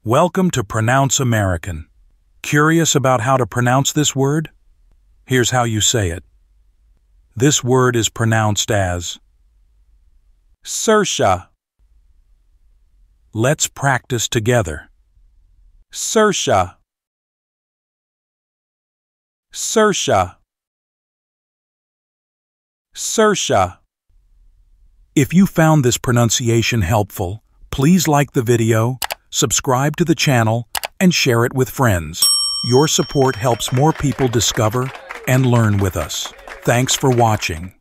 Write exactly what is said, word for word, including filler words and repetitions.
Welcome to Pronounce American. Curious about how to pronounce this word? Here's how you say it. This word is pronounced as Saoirse. Let's practice together. Saoirse. Saoirse. Saoirse. If you found this pronunciation helpful, please like the video, subscribe to the channel, and share it with friends. Your support helps more people discover and learn with us. Thanks for watching.